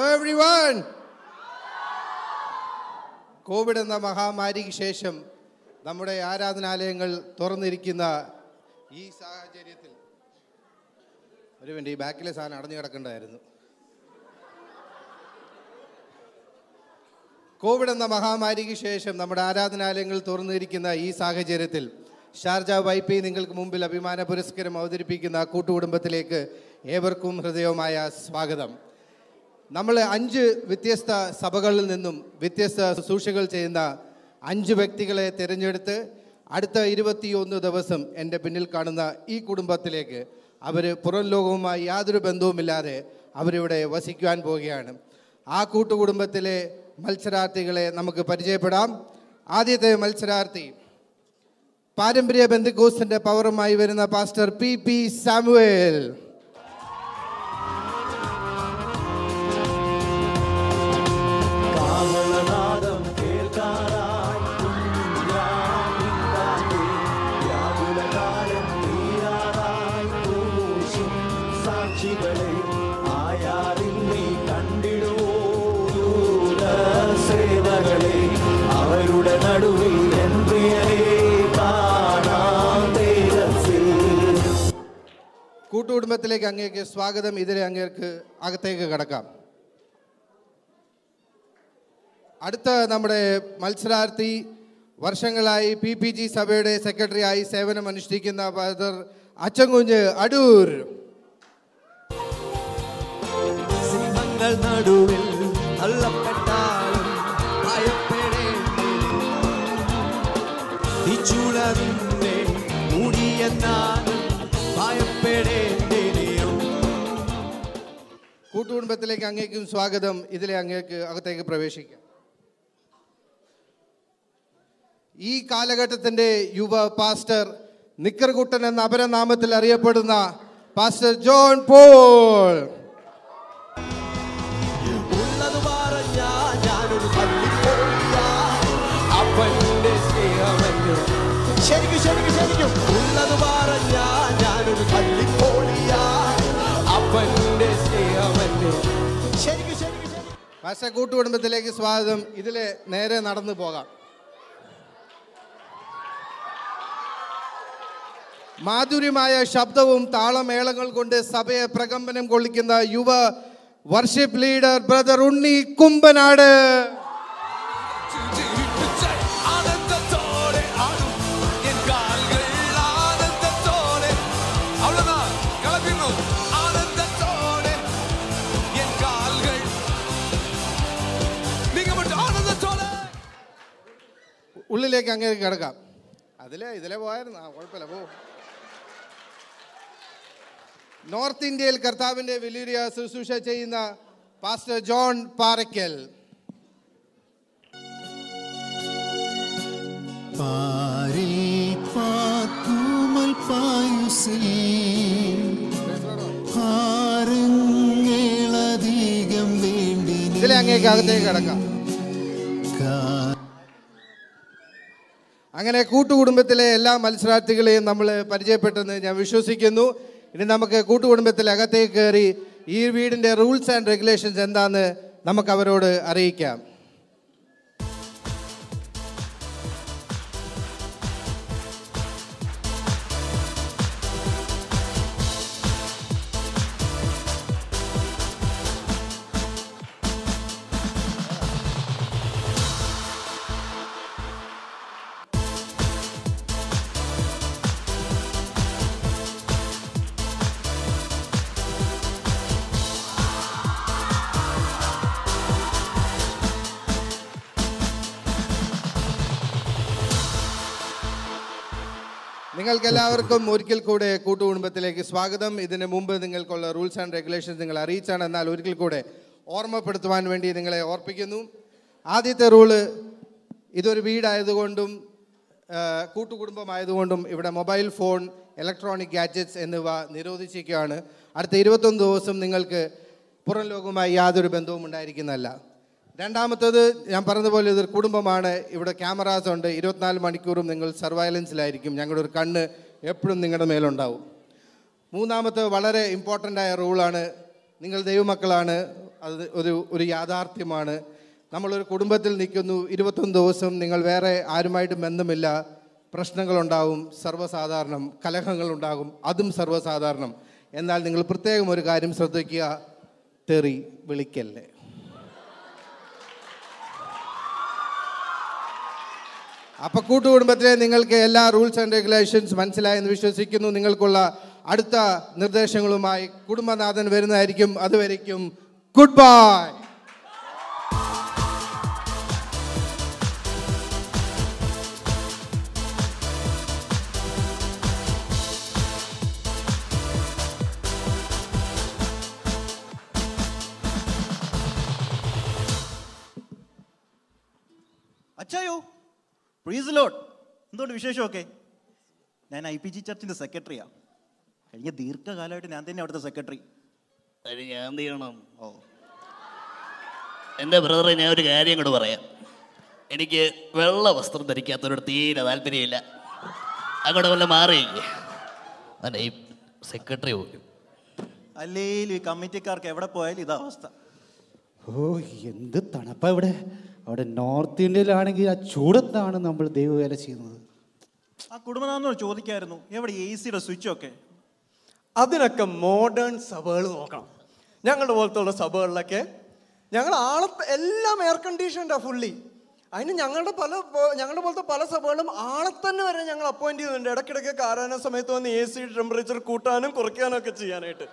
Hello everyone. Covid എന്ന മഹാമാരിക്ക് ശേഷം നമ്മുടെ ആരാധനാലയങ്ങൾ തുറന്നിരിക്കുന്ന ഈ സാഹചര്യത്തിൽ ഈ ബാക്കിലെ സാധനം അടഞ്ഞു കിടക്കേണ്ടതായിരുന്നു. കോവിഡ് എന്ന മഹാമാരിക്ക് ശേഷം നമ്മുടെ ആരാധനാലയങ്ങൾ തുറന്നിരിക്കുന്ന ഈ സാഹചര്യത്തിൽ ഷാർജ YP നിങ്ങൾക്ക് മുമ്പിൽ അഭിമാന പുരസ്കാരം അവതരിപ്പിക്കുന്ന കൂട്ടുകുടുംബത്തിലേക്ക് ഏവർക്കും ഹൃദയമായ സ്വാഗതം. നമ്മൾ 5 വ്യത്യസ്ത സഭകളിൽ നിന്നും വ്യത്യസ്ത ശുശ്രൂഷകൾ ചെയ്യുന്ന 5 വ്യക്തികളെ തിരഞ്ഞെടുത്ത് അടുത്ത 21 ദിവസം എൻ്റെ പിന്നിൽ കാണുന്ന ഈ കുടുംബത്തിലേക്ക് അവർ പുറം ലോകവുമായി യാതൊരു ബന്ധവുമില്ലാതെ അവരിവിടെ വസിക്കുവാൻ പോവുകയാണ്. ആ കൂട്ടുകുടുംബത്തിലെ മത്സരാർത്ഥികളെ നമുക്ക് പരിചയപ്പെടാം. ആദ്യത്തെ മത്സരാർത്ഥി പാരമ്പര്യ പെന്തക്കോസ്തിന്റെ പവറുമായി വരുന്ന പാസ്റ്റർ PP സാമുവേൽ. അവരുടെ നടുവിൽ കൂട്ടുകുടുംബത്തിലേക്ക് അങ്ങേക്ക് സ്വാഗതം. ഇതിലെ അങ്ങേക്ക് അകത്തേക്ക് കടക്കാം. അടുത്ത നമ്മുടെ മത്സരാർത്ഥി വർഷങ്ങളായി PPG സഭയുടെ സെക്രട്ടറിയായി സേവനം അനുഷ്ഠിക്കുന്ന ഫാദർ അച്ചൻകുഞ്ഞ് അടൂർ. സിംഹങ്ങൾ നടുവിൽ കൂട്ടുകുടുംബത്തിലേക്ക് അങ്ങേക്കും സ്വാഗതം. ഇതിലെ അങ്ങേക്ക് അകത്തേക്ക് പ്രവേശിക്കാം. ഈ കാലഘട്ടത്തിന്റെ യുവ പാസ്റ്റർ, നിക്കർകുട്ടൻ എന്ന അപരനാമത്തിൽ അറിയപ്പെടുന്ന പാസ്റ്റർ ജോൺ പോൾ. പാസ്റ്റർ കൂട്ടുകുടുംബത്തിലേക്ക് സ്വാഗതം. ഇതിലെ നേരെ നടന്നു പോകാം. മാധുര്യമായ ശബ്ദവും താളമേളങ്ങൾ കൊണ്ട് സഭയെ പ്രകമ്പനം കൊള്ളിക്കുന്ന യുവ worship leader brother Unni Kumbanad. ഉള്ളിലേക്ക് അങ്ങേ കിടക്കാം. ഇതിലെ പോയായിരുന്നു. കുഴപ്പമില്ല, പോ. നോർത്ത് ഇന്ത്യയിൽ കർത്താവിന്റെ വലിയ ശുശ്രൂഷ ചെയ്യുന്ന പാസ്റ്റർ ജോൺ പാറയ്ക്കൽ. ഇതിലെ അങ്ങേക്ക് അകത്തേക്ക് കിടക്കാം. അങ്ങനെ കൂട്ടുകുടുംബത്തിലെ എല്ലാ മത്സരാർത്ഥികളെയും നമ്മൾ പരിചയപ്പെട്ടെന്ന് ഞാൻ വിശ്വസിക്കുന്നു. ഇനി നമുക്ക് കൂട്ടുകുടുംബത്തിലെ അകത്തേക്ക് കയറി ഈ വീടിൻ്റെ റൂൾസ് ആൻഡ് റെഗുലേഷൻസ് എന്താണെന്ന് നമുക്ക് അവരോട് അറിയിക്കാം. നിങ്ങൾക്കെല്ലാവർക്കും ഒരിക്കൽ കൂടെ കൂട്ടുകുടുംബത്തിലേക്ക് സ്വാഗതം. ഇതിന് മുമ്പ് നിങ്ങൾക്കുള്ള റൂൾസ് ആൻഡ് റെഗുലേഷൻസ് നിങ്ങൾ അറിയിച്ചാണ്. എന്നാൽ ഒരിക്കൽ കൂടെ ഓർമ്മപ്പെടുത്തുവാൻ വേണ്ടി നിങ്ങളെ ഓർപ്പിക്കുന്നു. ആദ്യത്തെ റൂള്, ഇതൊരു വീടായതുകൊണ്ടും കൂട്ടുകുടുംബമായതുകൊണ്ടും ഇവിടെ മൊബൈൽ ഫോൺ, ഇലക്ട്രോണിക് ഗാഡ്ജറ്റ്സ് എന്നിവ നിരോധിച്ചിരിക്കുകയാണ്. അടുത്ത 21 ദിവസം നിങ്ങൾക്ക് പുറം ലോകവുമായി യാതൊരു ബന്ധവും ഉണ്ടായിരിക്കുന്നതല്ല. രണ്ടാമത്തേത്, ഞാൻ പറഞ്ഞതുപോലെ ഇതൊരു കുടുംബമാണ്. ഇവിടെ ക്യാമറാസ് ഉണ്ട്. 24 മണിക്കൂറും നിങ്ങൾ സർവൈലൻസിലായിരിക്കും. ഞങ്ങളുടെ ഒരു കണ്ണ് എപ്പോഴും നിങ്ങളുടെ മേലുണ്ടാവും. മൂന്നാമത്തെ വളരെ ഇമ്പോർട്ടൻ്റ് ആയ റൂളാണ്, നിങ്ങൾ ദൈവമക്കളാണ്, അത് ഒരു യാഥാർത്ഥ്യമാണ്. നമ്മളൊരു കുടുംബത്തിൽ നിൽക്കുന്നു, 21 ദിവസം നിങ്ങൾ വേറെ ആരുമായിട്ട് ബന്ധമില്ല, പ്രശ്നങ്ങളുണ്ടാവും, സർവ്വസാധാരണം. കലഹങ്ങളുണ്ടാകും, അതും സർവ്വസാധാരണം. എന്നാൽ നിങ്ങൾ പ്രത്യേകം ഒരു കാര്യം ശ്രദ്ധിക്കുക, തെറി വിളിക്കല്ലേ. അപ്പോൾ കൂട്ടുകുടുംബത്തിലെ നിങ്ങൾക്ക് എല്ലാ റൂൾസ് ആൻഡ് റെഗുലേഷൻസ് മനസ്സിലായെന്ന് വിശ്വസിക്കുന്നു. നിങ്ങൾക്കുള്ള അടുത്ത നിർദ്ദേശങ്ങളുമായി കുടുംബനാഥൻ വരുന്നതായിരിക്കും. അതുവരയ്ക്കും ഗുഡ് ബൈ. അച്ചായോ, പ്രീസ് ലോഡ്. എന്തുകൊണ്ട് വിശേഷമൊക്കെ? ഞാൻ IPG ചർച്ചിൻ്റെ സെക്രട്ടറിയാണ്. കഴിഞ്ഞ ദീർഘകാലമായിട്ട് ഞാൻ തന്നെ അവിടുത്തെ സെക്രട്ടറി. അത് ഞാൻ ചെയ്യണം. ഓ, എൻ്റെ ബ്രദറെ, ഞാൻ ഒരു കാര്യം കൂടെ പറയാം. എനിക്ക് വെള്ള വസ്ത്രം ധരിക്കാത്തവരോട് തീരെ താല്പര്യമില്ല. അങ്ങോട്ട് വല്ല മാറി അല്ല ഈ സെക്രട്ടറി പോലും. അല്ലേലും ഈ കമ്മിറ്റിക്കാർക്ക് എവിടെ പോയാലും ഇതാ അവസ്ഥ. ഓ, എന്ത് തണുപ്പാ ഇവിടെ. അവിടെ നോർത്ത് ഇന്ത്യയിലാണെങ്കിൽ ആ ചൂടത്താണ് നമ്മൾ ദൈവവേല ചെയ്യുന്നത്. ആ കുടുംബനാഥനോട് ചോദിക്കായിരുന്നു, എവിടെ AC-യുടെ സ്വിച്ചൊക്കെ? അതിനൊക്കെ മോഡേൺ സഭകൾ നോക്കണം. ഞങ്ങളുടെ പോലത്തുള്ള സഭകളിലൊക്കെ ഞങ്ങൾ എല്ലാം എയർ കണ്ടീഷൻഡാ ഫുള്ളി. അതിന് ഞങ്ങളുടെ പോലത്തെ പല സഭകളും ആളെ തന്നെ വരെ ഞങ്ങൾ അപ്പോയിന്റ് ചെയ്യുന്നുണ്ട്. ഇടയ്ക്കിടയ്ക്ക് ആരാധന സമയത്ത് വന്ന് AC ടെമ്പറേച്ചർ കൂട്ടാനും കുറയ്ക്കാനും ഒക്കെ ചെയ്യാനായിട്ട്.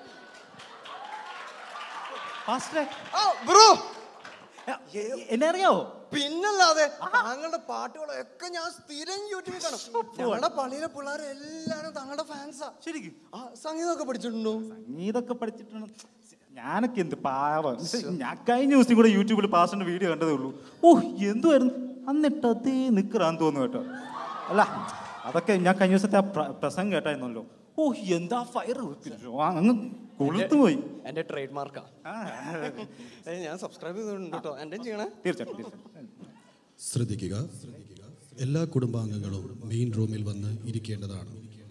ബ്രോ, എന്നെ അറിയാവോ? പിന്നല്ലാതെ താങ്കളുടെ പാട്ടുകളൊക്കെ ഞാൻ സ്ഥിരം യൂട്യൂബിൽ കാണും. ഞങ്ങളുടെ പള്ളിയിലെ പിള്ളേരെ എല്ലാരും താങ്കളുടെ ഫാൻസാ. ശരിക്കും സംഗീതമൊക്കെ പഠിച്ചിട്ടുണ്ടോ? സംഗീതമൊക്കെ പഠിച്ചിട്ടുണ്ട്. ഞാനൊക്കെ എന്ത് പാവം. ഞാൻ കഴിഞ്ഞ ദിവസം കൂടെ യൂട്യൂബിൽ പാസ്റ്ററിന്റെ വീഡിയോ കണ്ടതേ ഉള്ളൂ. ഓ, എന്തുവായിരുന്നു എന്നിട്ട് അതേ നിൽക്കറാന്ന് തോന്നുന്നു കേട്ടോ. അല്ല, അതൊക്കെ ഞാൻ കഴിഞ്ഞ ദിവസത്തെ ആ പ്രസംഗം കേട്ടായിരുന്നല്ലോ. ഓ, എന്താ ഫയർ അങ്ങ് കൊളുത്തു പോയി. എന്റെ ട്രേഡ് മാർക്കാ. ഞാൻ സബ്സ്ക്രൈബ് ചെയ്തിട്ടുണ്ട് കേട്ടോ. എന്റെ ചെയ്യണേ. തീർച്ചയായിട്ടും. ശ്രദ്ധിക്കുക, എല്ലാ കുടുംബാംഗങ്ങളും മെയിൻ റൂമിൽ വന്ന് ഇരിക്കേണ്ടതാണ്.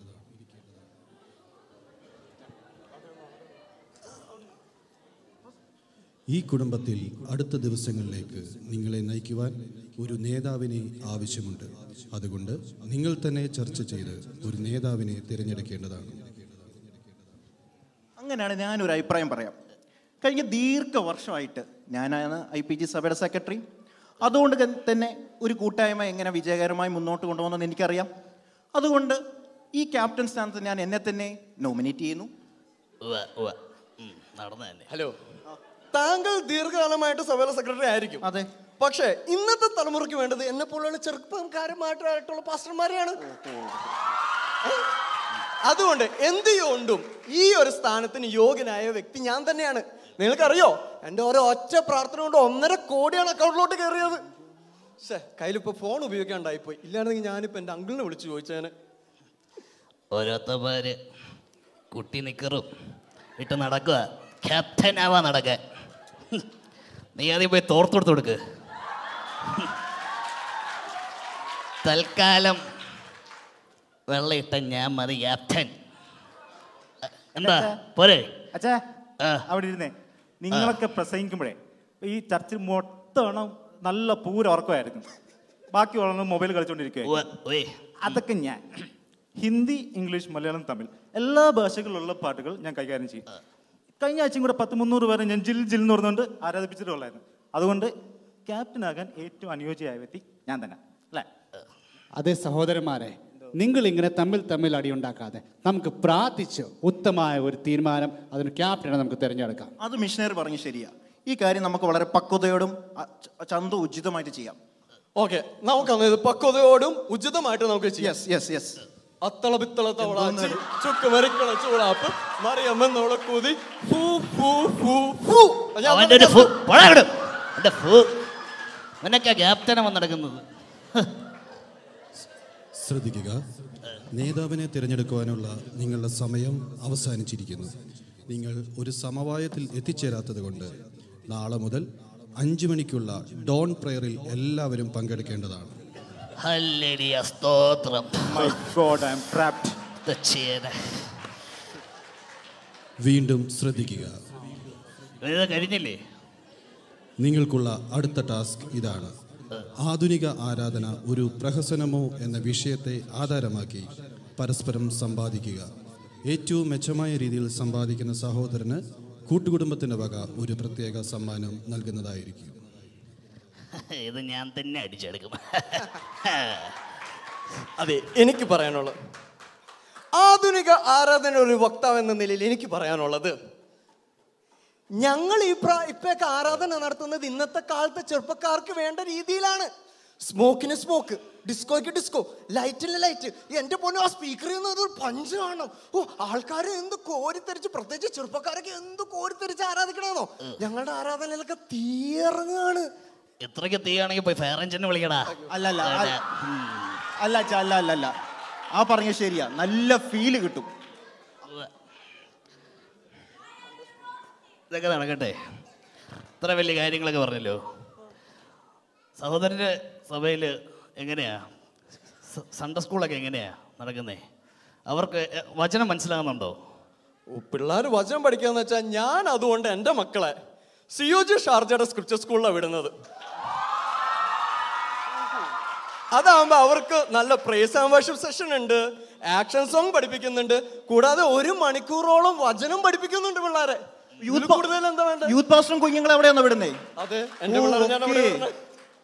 ഈ കുടുംബത്തിൽ അടുത്ത ദിവസങ്ങളിലേക്ക് നിങ്ങളെ നയിക്കുവാൻ ഒരു നേതാവിനെ ആവശ്യമുണ്ട്. അതുകൊണ്ട് നിങ്ങൾ തന്നെ ചർച്ച ചെയ്ത് ഒരു നേതാവിനെ തിരഞ്ഞെടുക്കേണ്ടതാണ്. അങ്ങനെയാണ് ഞാനൊരു അഭിപ്രായം പറയാം. കഴിഞ്ഞ ദീർഘവർഷമായിട്ട് ഞാനാണ് IPG സഭയുടെ സെക്രട്ടറി. അതുകൊണ്ട് തന്നെ ഒരു കൂട്ടായ്മ എങ്ങനെ വിജയകരമായി മുന്നോട്ട് കൊണ്ടുപോകുന്നതെന്ന് എനിക്കറിയാം. അതുകൊണ്ട് ഈ ക്യാപ്റ്റൻ സ്ഥാനത്ത് ഞാൻ എന്നെ തന്നെ നോമിനേറ്റ് ചെയ്യുന്നു. നടന്നു തന്നെ. ഹലോ, താങ്കൾ ദീർഘകാലമായിട്ട് സഭയിലെ സെക്രട്ടറി ആയിരിക്കും. അതെ. പക്ഷേ ഇന്നത്തെ തലമുറയ്ക്ക് വേണ്ടത് എന്നെ പോലുള്ള ചെറുപ്പക്കാരുമായിട്ടുള്ള പാസ്റ്റർമാരെയാണ്. അതുകൊണ്ട് എന്ത് കൊണ്ടും ഈ ഒരു സ്ഥാനത്തിന് യോഗ്യനായ വ്യക്തി ഞാൻ തന്നെയാണ്. നിങ്ങൾക്കറിയോ, എൻ്റെ ഓരോ ഒറ്റ പ്രാർത്ഥന കൊണ്ട് 1.5 കോടിയാണ് അക്കൗണ്ടിലോട്ട് കയറിയത്. പക്ഷേ കയ്യിലിപ്പോൾ ഫോൺ ഉപയോഗിക്കാണ്ടായിപ്പോയി. ഇല്ലായിരുന്നെങ്കിൽ ഞാനിപ്പോൾ എൻ്റെ അങ്കിളിനെ വിളിച്ച് ചോദിച്ചേനെ. ഓരോരുത്തന്മാര് കുട്ടി നിക്കറും ഇട്ട് നടക്കുക, ക്യാപ്റ്റൻ ആവാൻ നടക്കാൻ. നീ ആദ്യം പോയി തോർത്തെടുത്ത് കൊടുക്ക്. തൽക്കാലം വെള്ളം ഇട്ട ഞാൻ മതി ക്യാപ്റ്റൻ. എന്താ പോരെ? അച്ഛാ, അവിടെ ഇരുന്നേ. നിങ്ങളൊക്കെ പ്രസംഗിക്കുമ്പോഴേ ഈ ചർച്ചിൽ മൊത്തം നല്ല പൂര ഉറക്കമായിരുന്നു. ബാക്കി ഉള്ള മൊബൈൽ കളിച്ചുകൊണ്ടിരിക്കുക. അതൊക്കെ ഞാൻ ഹിന്ദി, ഇംഗ്ലീഷ്, മലയാളം, തമിഴ് എല്ലാ ഭാഷകളിലുള്ള പാട്ടുകൾ ഞാൻ കൈകാര്യം ചെയ്യും. കഴിഞ്ഞ ആഴ്ചയും കൂടെ 100-300 പേരെ ഞാൻ ജിൽ ജിൽ എന്ന് പറഞ്ഞുകൊണ്ട് ആരാധിപ്പിച്ചിട്ടുള്ളായിരുന്നു. അതുകൊണ്ട് ക്യാപ്റ്റനാകാൻ ഏറ്റവും അനുയോജ്യമായ വ്യക്തി ഞാൻ തന്നെ, അല്ലേ? അതെ സഹോദരന്മാരെ, നിങ്ങൾ ഇങ്ങനെ തമ്മിൽ അടിയുണ്ടാക്കാതെ നമുക്ക് പ്രാർത്ഥിച്ച് ഉത്തമമായ ഒരു തീരുമാനം, അതിന് ക്യാപ്റ്റനെ നമുക്ക് തിരഞ്ഞെടുക്കാം. അത് മിഷനറി പറഞ്ഞു ശരിയാ. ഈ കാര്യം നമുക്ക് വളരെ പക്വതയോടും ഉചിതമായിട്ട് ചെയ്യാം. ഓക്കെ, നമുക്കന്ന് ഇത് പക്വതയോടും ഉചിതമായിട്ട് നമുക്ക് ചെയ്യാം. Yes yes. അത്തള പിത്തള തവളാച്ചി ചുക്ക് മരിക്കണ ചൂടാപ്പ് മറിയമ്മെന്നോളെ കൂതി ക്യാപ്റ്റനെ വന്നെടുക്കുന്നത്. ശ്രദ്ധിക്കുക, നേതാവിനെ തിരഞ്ഞെടുക്കുവാനുള്ള നിങ്ങളുടെ സമയം അവസാനിച്ചിരിക്കുന്നു. നിങ്ങൾ ഒരു സമവായത്തിൽ എത്തിച്ചേരാത്തത് കൊണ്ട് നാളെ മുതൽ 5 മണിക്കുള്ള ഡോൺ പ്രയറിൽ എല്ലാവരും പങ്കെടുക്കേണ്ടതാണ്. വീണ്ടും ശ്രദ്ധിക്കുക. കഴിഞ്ഞില്ലേ? നിങ്ങൾക്കുള്ള അടുത്ത ടാസ്ക് ഇതാണ്. ആധുനിക ആരാധന ഒരു പ്രഹസനമോ എന്ന വിഷയത്തെ ആധാരമാക്കി പരസ്പരം സമ്പാദിക്കുക. ഏറ്റവും മെച്ചമായ രീതിയിൽ സമ്പാദിക്കുന്ന സഹോദരന് കൂട്ടുകുടുംബത്തിൻ്റെ വക ഒരു പ്രത്യേക സമ്മാനം നൽകുന്നതായിരിക്കും. ഇത് ഞാൻ തന്നെ അടിച്ചെടുക്കും. അതെ, എനിക്ക് പറയാനുള്ളത്, ആധുനിക ആരാധന ഒരു വക്താവ് എന്ന നിലയിൽ എനിക്ക് പറയാനുള്ളത്, ഞങ്ങൾ ഇപ്പൊക്കെ ആരാധന നടത്തുന്നത് ഇന്നത്തെ കാലത്തെ ചെറുപ്പക്കാർക്ക് വേണ്ട രീതിയിലാണ്. സ്മോക്കിന് സ്മോക്ക്, ഡിസ്കോയ്ക്ക് ഡിസ്കോ, ലൈറ്റിന് ലൈറ്റ്. എൻ്റെ പൊന്നെ, ആ സ്പീക്കറിൽ നിന്ന് ഒരു പഞ്ച് കാണണം. ഓ, ആൾക്കാരെ എന്ത് കോരിത്തെരിച്ച്, പ്രത്യേകിച്ച് ചെറുപ്പക്കാരൊക്കെ എന്ത് കോരിത്തെരിച്ച് ആരാധിക്കണമെന്നോ. ഞങ്ങളുടെ ആരാധനയിലൊക്കെ തീയിറങ്ങാണ്. എത്രയ്ക്ക് തീയാണെങ്കിൽ പോയി ഫയർ എഞ്ചിനെ വിളിക്കടാ. അല്ല ആ പറഞ്ഞ ശരിയാ, നല്ല ഫീല് കിട്ടും. ഇതൊക്കെ നടക്കട്ടെ. ഇത്ര വലിയ കാര്യങ്ങളൊക്കെ പറഞ്ഞല്ലോ. സഹോദരൻ്റെ സഭയിൽ എങ്ങനെയാ സൺഡേ സ്കൂളൊക്കെ എങ്ങനെയാ നടക്കുന്നേ? അവർക്ക് വചനം മനസ്സിലാകുന്നുണ്ടോ? പിള്ളേർ വചനം പഠിക്കാന്ന് വെച്ചാൽ ഞാൻ അതുകൊണ്ട് എൻ്റെ മക്കളെ COG ഷാർജയുടെ സ്ക്രിപ്ചർ സ്കൂളിലാണ് വിടുന്നത്. അതാകുമ്പോൾ അവർക്ക് നല്ല പ്രൈസ് ആൻഡ് വർഷിപ്പ് സെഷൻ ഉണ്ട്, ആക്ഷൻ സോങ് പഠിപ്പിക്കുന്നുണ്ട്, കൂടാതെ 1 മണിക്കൂറോളം വചനം പഠിപ്പിക്കുന്നുണ്ട് പിള്ളേരെ. കൂടുതൽ എന്താ വേണ്ട? യൂത്ത് പാസ്റ്ററും കുഞ്ഞുങ്ങളെ എവിടെയാണോ വിടുന്നേ? അതെ, എൻ്റെ പിള്ളേരെ ഞാൻ അവിടെ വിടുന്നത്.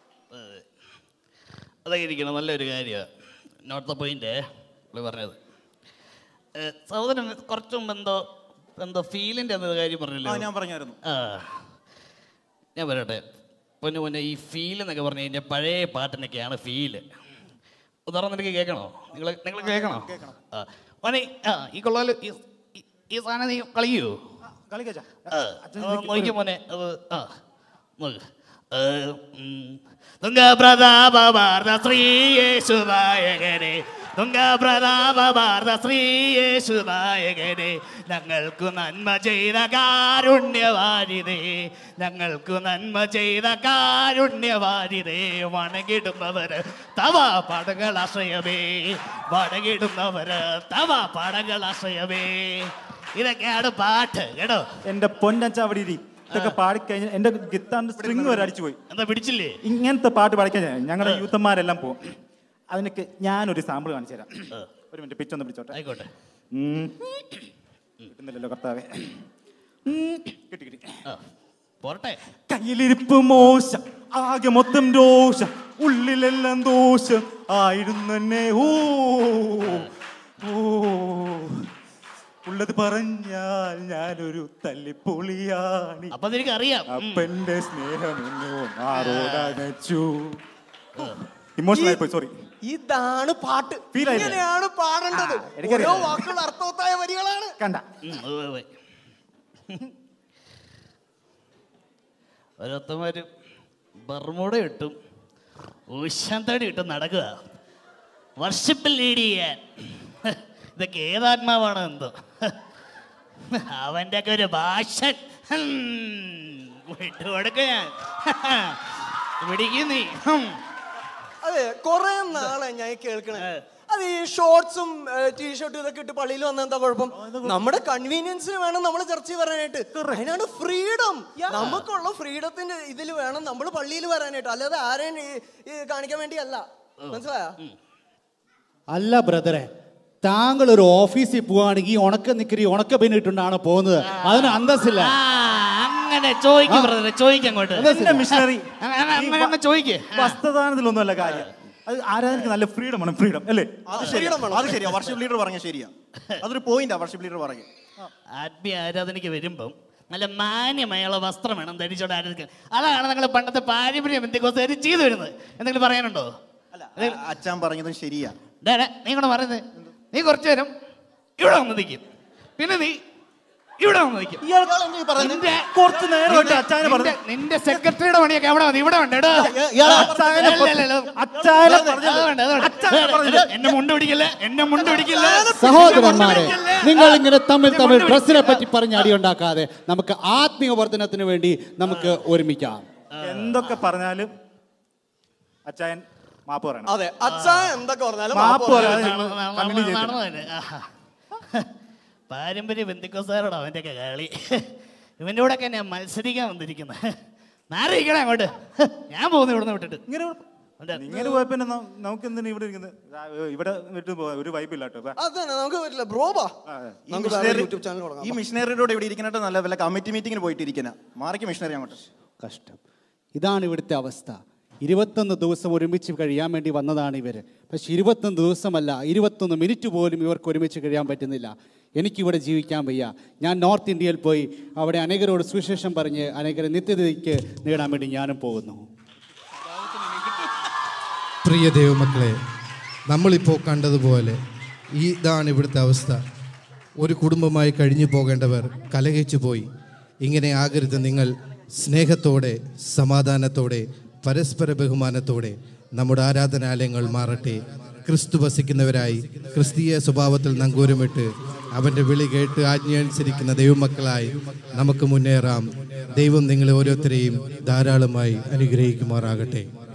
അതൊക്കെ ഇരിക്കണം, നല്ലൊരു കാര്യമാണ്. നോട്ട് ദ പോയിന്റ് പറഞ്ഞത്. സഹോദരൻ കുറച്ച് മുമ്പ് എന്തോ ഫീലിൻ്റെ കാര്യം പറഞ്ഞല്ലോ. ഞാൻ പറഞ്ഞായിരുന്നു. ഞാൻ പറയട്ടെ, പൊന്നെ ഈ ഫീൽ എന്നൊക്കെ പറഞ്ഞു കഴിഞ്ഞാൽ പഴയ പാട്ടിനൊക്കെയാണ് ഫീല്. ഉദാഹരണം നിനക്ക് കേൾക്കണോ? നിങ്ങൾ കേൾക്കണോ? മോനെ, ഈ കൊള്ളാല് ഈ സാധനം നീ കളിക്കൂ. നോക്കിയ മോനെ, അത് നോക്ക്. തുംഗപ്രതാപമാർന്ന ശ്രീയേശുനായകനെ, തുംഗപ്രതാപമാർന്ന ശ്രീയേശുനായകനെ, ഞങ്ങൾക്കു നന്മ ചെയ്ത കാരുണ്യവാരിതേ, ഞങ്ങൾക്കു നന്മ ചെയ്ത കാരുണ്യവാരിതേ, വണങ്ങിടുന്നവര് തവ പടകൾ ആശ്രയമേ, വണങ്ങിടുന്നവര് തവ പടകൾ ആശ്രയമേ. ഇതൊക്കെയാണ് പാട്ട് കേട്ടോ. എന്റെ പൊന്നച്ച അവിടെ ഇരി. ഇതൊക്കെ പാടിക്കഴിഞ്ഞാൽ എന്റെ ഗിത്താറിന്റെ സ്ട്രിങ് വരെ അടിച്ചു പോയി. എന്താ പിടിച്ചില്ലേ? ഇങ്ങനത്തെ പാട്ട് പാടിക്കഴിഞ്ഞാൽ ഞങ്ങളുടെ യൂത്തന്മാരെല്ലാം പോകും. അതിനൊക്കെ ഞാനൊരു സാമ്പിൾ കാണിച്ചു തരാം. ഒരു മിനിറ്റ്, പിച്ചൊന്ന് പിടിച്ചോട്ടെ. ആയിക്കോട്ടെ. കിട്ടുന്നില്ലല്ലോ കർത്താവേ. കിട്ടി. പോരട്ടെ. കയ്യിലിരിപ്പ് മോശം, ആകെ മൊത്തം രോഷം, ഉള്ളിലെല്ലാം ദോഷം ആയിരുന്നെ. ഉള്ളത് പറഞ്ഞാൽ ഞാനൊരു തല്ലിപ്പൊളിയാണ്. അപ്പൊ നിനക്ക് അറിയാം അപ്പന്റെ സ്നേഹമെന്നോ ആരോടച്ചു. ഇമോഷണൽ ആയിപ്പോയി, സോറി. ഇതാണ് പാട്ട്, ഇങ്ങനെയാണ് പാടേണ്ടത്. ഓരോ വാക്കുകൾ അർത്ഥവത്തായ വരികളാണ്. കണ്ട ഓരോരുത്തന്മാരും ബർമൂട ഇട്ടും ഊശാന്തടി ഇട്ടും നടക്കുക, വർഷിപ്പിൽ ലീഡ് ചെയ്യാൻ. ഇതൊക്കെ ഏതാത്മാവാണോ എന്തോ. അവൻ്റെ ഒക്കെ ഒരു ഭാഷ വിട്ടുകൊടുക്ക. ഞാൻ പിടിക്കും നീ. അതെ, കുറെ നാളെ ഞാൻ കേൾക്കണേ. അത് ഈ ഷോർട്സും ടീഷർട്ടും ഇതൊക്കെ ഇട്ട് പള്ളിയിൽ വന്ന എന്താ കുഴപ്പം? നമ്മുടെ കൺവീനിയൻസിന് വേണം നമ്മൾ ചർച്ച വരാനായിട്ട്. അതിനാണ് ഫ്രീഡം. നമുക്കുള്ള ഫ്രീഡത്തിന്റെ ഇതിൽ വേണം നമ്മൾ പള്ളിയിൽ വരാനായിട്ട്, അല്ലാതെ ആരെയും കാണിക്കാൻ വേണ്ടിയല്ല. മനസ്സിലായോ? അല്ല ബ്രദറെ, താങ്കൾ ഒരു ഓഫീസിൽ പോവാണെങ്കിൽ ഉണക്ക നിക്കരി ഉണക്ക പിന്നിട്ടുണ്ടാണ് പോകുന്നത്. അതിന് അന്തസ്സില്ല. അങ്ങനെ ചോദിക്കും ബ്രദറെ, ചോദിക്കങ്ങോട്ട്. മിഷണറി ചോദിക്കേ. വസ്ത്രദാനത്തിലൊന്നുമല്ല കാര്യം. അത് ആരാധനക്ക് നല്ല ഫ്രീഡം വേണം. ഫ്രീഡം അല്ലേ? അത് ശരിയാ. വർഷിപ്പ് ലീഡർ പറഞ്ഞ ശരിയാ. അതൊരു പോയിന്റാ വർഷിപ്പ് ലീഡർ പറഞ്ഞു. ആത്മീയ ആരാധനയ്ക്ക് വരുമ്പം നല്ല മാന്യമായുള്ള വസ്ത്രം വേണം ധരിച്ചോണ്ട് ആരാധിക്കാൻ. അതാണ് നിങ്ങൾ പണ്ടത്തെ പാരമ്പര്യം എന്തൊക്കെ ചെയ്തു വരുന്നത്. എന്തെങ്കിലും പറയാനുണ്ടോ? അച്ഛൻ പറഞ്ഞതും ശരിയാ. നീ കൂടെ പറയുന്നത്, നീ കുറച്ചു നേരം ഇവിടെ വന്ന് നിൽക്കും, പിന്നെ നീ ഇവിടെ വന്ന് നിൽക്കും. നിന്റെ സെക്രട്ടറിയുടെ പണിയൊക്കെ അവിടെ വന്ന് ഇവിടെ ഉണ്ട്. എന്നെ മുണ്ട് പിടിക്കല്ലേ, എന്നെ മുണ്ട് പിടിക്കല്ലേ. സഹോദരന്മാരെ, നിങ്ങൾ ഇങ്ങനെ തമ്മിൽ ഡ്രസ്സിനെ പറ്റി പറഞ്ഞ് അടിയുണ്ടാക്കാതെ നമുക്ക് ആത്മീയ വർധനത്തിന് വേണ്ടി നമുക്ക് ഒരുമിക്കാം. എന്തൊക്കെ പറഞ്ഞാലും അച്ചായൻ മാപ്പ് പറയണം. അതെ, അച്ചായൻ എന്തൊക്കെ പറഞ്ഞാലും മാപ്പ് പാരമ്പര്യ ബന്ധുക്കോസാരോട് അവൻ്റെ ഒക്കെ കളി. ഇവൻ്റെ കൂടെ ഒക്കെ ഞാൻ മത്സരിക്കാൻ വന്നിരിക്കുന്നത്. മാറിയിക്കണേ അങ്ങോട്ട്. ഞാൻ പോകുന്നു ഇവിടുന്ന് വിട്ടിട്ട്. ഇങ്ങനെ പോയപ്പോ നമുക്ക് എന്തിനാ ഇവിടെ ഇരിക്കുന്നത്? ഇവിടെ വിട്ട് ഒരു വൈബില്ല കേട്ടോ. അതന്നെ നമുക്ക് പറ്റില്ല ബ്രോബാ. യൂട്യൂബ് ചാനൽ തുടങ്ങാം. ഈ മിഷനറിയുടെ ഇവിടെ ഇരിക്കണോ നല്ല വല്ല കമ്മിറ്റി മീറ്റിങ്ങിന് പോയിട്ട് ഇരിക്കുന്ന മാറിക്ക് മിഷനറി അങ്ങോട്ട്. കഷ്ടം. ഇതാണ് ഇവിടുത്തെ അവസ്ഥ. 21 ദിവസം ഒരുമിച്ച് കഴിയാൻ വേണ്ടി വന്നതാണ് ഇവർ. പക്ഷെ 21 ദിവസമല്ല, 21 മിനിറ്റ് പോലും ഇവർക്ക് ഒരുമിച്ച് കഴിയാൻ പറ്റുന്നില്ല. എനിക്കിവിടെ ജീവിക്കാൻ വയ്യ. ഞാൻ നോർത്ത് ഇന്ത്യയിൽ പോയി അവിടെ അനേകരോട് സുവിശേഷം പറഞ്ഞ് അനേകരെ നിത്യതയ്ക്ക് നേടാൻ വേണ്ടി ഞാനും പോകുന്നു. പ്രിയ ദൈവമക്കളെ, നമ്മളിപ്പോൾ കണ്ടതുപോലെ ഇതാണ് ഇവിടുത്തെ അവസ്ഥ. ഒരു കുടുംബമായി കഴിഞ്ഞു പോകേണ്ടവർ കലഹിച്ചു പോയി. ഇങ്ങനെ ആകരുത്. നിങ്ങൾ സ്നേഹത്തോടെ, സമാധാനത്തോടെ, പരസ്പര ബഹുമാനത്തോടെ നമ്മുടെ ആരാധനാലയങ്ങൾ മാറട്ടെ. ക്രിസ്തു വസിക്കുന്നവരായി ക്രിസ്തീയ സ്വഭാവത്തിൽ നങ്കൂരമിട്ട് അവൻ്റെ വിളി കേട്ട് ആജ്ഞയനുസരിക്കുന്ന ദൈവമക്കളായി നമുക്ക് മുന്നേറാം. ദൈവം നിങ്ങളെ ഓരോരുത്തരെയും ധാരാളമായി അനുഗ്രഹിക്കുമാറാകട്ടെ.